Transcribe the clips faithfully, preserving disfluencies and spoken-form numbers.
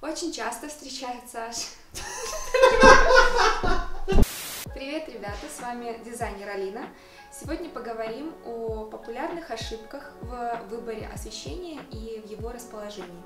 Очень часто встречается аж... Привет, ребята, с вами дизайнер Алина. Сегодня поговорим о популярных ошибках в выборе освещения и в его расположении.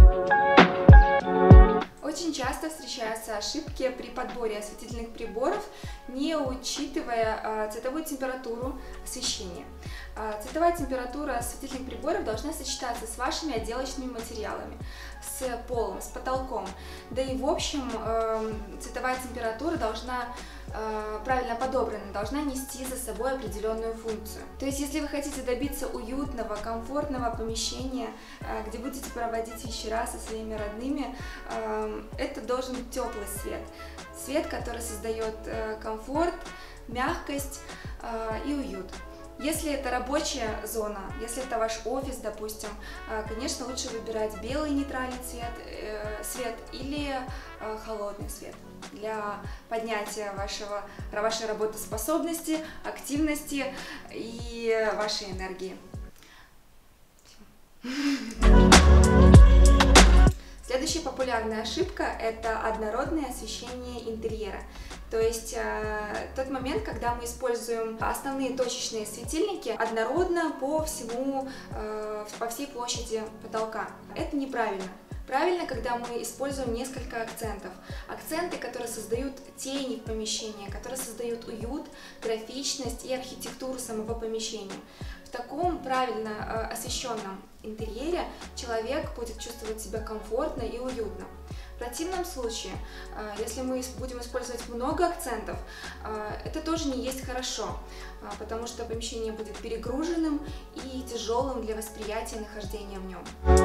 Очень часто встречаются ошибки при подборе осветительных приборов, не учитывая цветовую температуру освещения. Цветовая температура осветительных приборов должна сочетаться с вашими отделочными материалами, с полом, с потолком. Да и в общем цветовая температура должна правильно подобрана, должна нести за собой определенную функцию. То есть, если вы хотите добиться уютного, комфортного помещения, где будете проводить вечера со своими родными, это должен быть теплый свет. Свет, который создает комфорт, мягкость и уют. Если это рабочая зона, если это ваш офис, допустим, конечно, лучше выбирать белый нейтральный цвет, э, свет или э, холодный свет для поднятия вашего, вашей работоспособности, активности и вашей энергии. Следующая популярная ошибка – это однородное освещение интерьера. То есть э, тот момент, когда мы используем основные точечные светильники однородно по всему, э, по всей площади потолка. Это неправильно. Правильно, когда мы используем несколько акцентов. Акценты, которые создают тени в помещении, которые создают уют, графичность и архитектуру самого помещения. В таком правильно э, освещенном интерьере человек будет чувствовать себя комфортно и уютно. В противном случае, если мы будем использовать много акцентов, это тоже не есть хорошо, потому что помещение будет перегруженным и тяжелым для восприятия и нахождения в нем.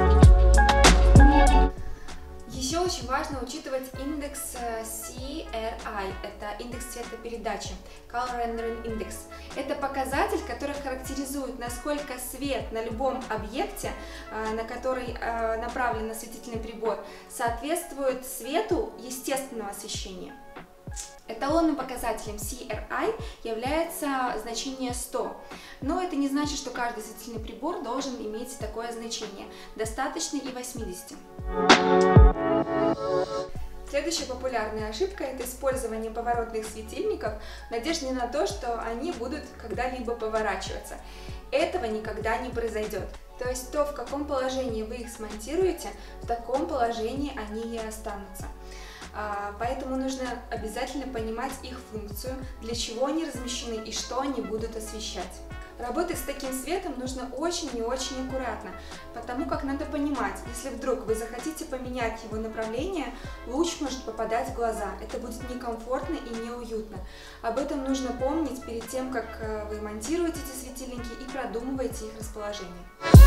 Еще очень важно учитывать индекс си эр ай, это индекс цветопередачи, Color Rendering Index. Это показатель, который характеризует, насколько свет на любом объекте, на который направлен осветительный прибор, соответствует свету естественного освещения. Эталонным показателем си эр ай является значение сто, но это не значит, что каждый осветительный прибор должен иметь такое значение, достаточно и восьмидесяти. Следующая популярная ошибка – это использование поворотных светильников в надежде на то, что они будут когда-либо поворачиваться. Этого никогда не произойдет. То есть то, в каком положении вы их смонтируете, в таком положении они и останутся. Поэтому нужно обязательно понимать их функцию, для чего они размещены и что они будут освещать. Работать с таким светом нужно очень и очень аккуратно, потому как надо понимать, если вдруг вы захотите поменять его направление, луч может попадать в глаза. Это будет некомфортно и неуютно. Об этом нужно помнить перед тем, как вы монтируете эти светильники и продумываете их расположение.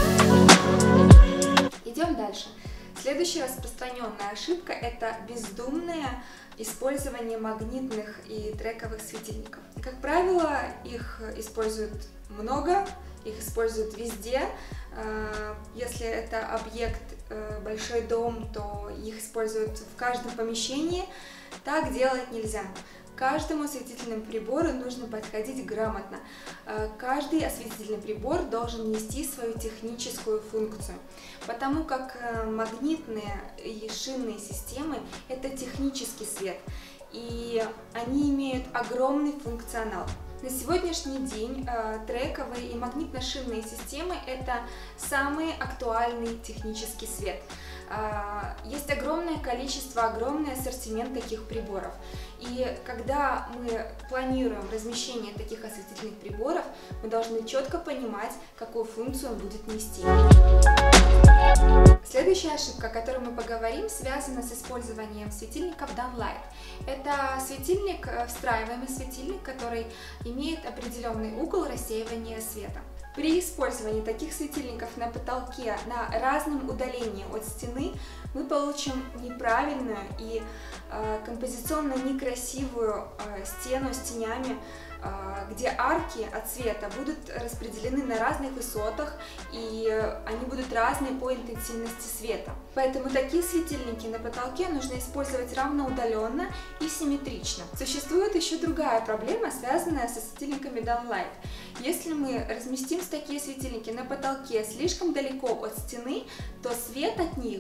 Идем дальше. Следующая распространенная ошибка – это бездумное использование магнитных и трековых светильников. Как правило, их используют много, их используют везде. Если это объект, большой дом, то их используют в каждом помещении. Так делать нельзя. К каждому осветительному прибору нужно подходить грамотно. Каждый осветительный прибор должен нести свою техническую функцию, потому как магнитные и шинные системы – это технический свет, и они имеют огромный функционал. На сегодняшний день трековые и магнитно-шинные системы – это самый актуальный технический свет. Есть огромное количество, огромный ассортимент таких приборов. И когда мы планируем размещение таких осветительных приборов, мы должны четко понимать, какую функцию он будет нести. Следующая ошибка, о которой мы поговорим, связана с использованием светильников Downlight. Это светильник, встраиваемый светильник, который имеет определенный угол рассеивания света. При использовании таких светильников на потолке на разном удалении от стены мы получим неправильную и э, композиционно некрасивую э, стену с тенями, э, где арки от света будут распределены на разных высотах и э, они будут разные по интенсивности света. Поэтому такие светильники на потолке нужно использовать равноудаленно и симметрично. Существует еще другая проблема, связанная со светильниками Downlight. Если мы разместим такие светильники на потолке слишком далеко от стены, то свет от них будет падать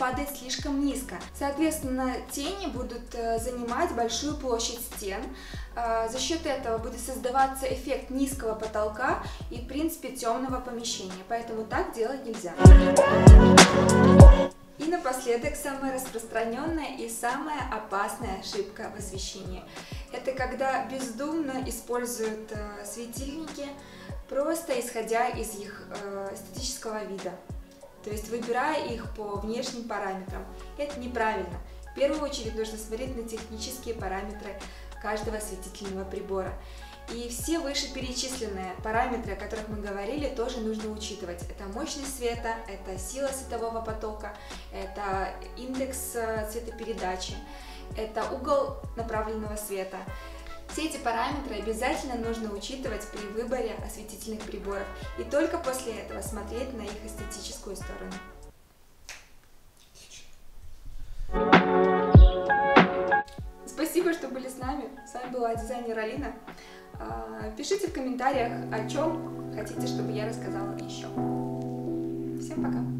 падает слишком низко. Соответственно, тени будут занимать большую площадь стен. За счет этого будет создаваться эффект низкого потолка и, в принципе, темного помещения. Поэтому так делать нельзя. И напоследок, самая распространенная и самая опасная ошибка в освещении. Это когда бездумно используют э, светильники, просто исходя из их э, эстетического вида. То есть выбирая их по внешним параметрам. Это неправильно. В первую очередь нужно смотреть на технические параметры каждого осветительного прибора. И все вышеперечисленные параметры, о которых мы говорили, тоже нужно учитывать. Это мощность света, это сила светового потока, это индекс цветопередачи, это угол направленного света. Все эти параметры обязательно нужно учитывать при выборе осветительных приборов. И только после этого смотреть на их эстетическую сторону. Спасибо, что были с нами. С вами была дизайнер Алина. Пишите в комментариях, о чем хотите, чтобы я рассказала еще. Всем пока!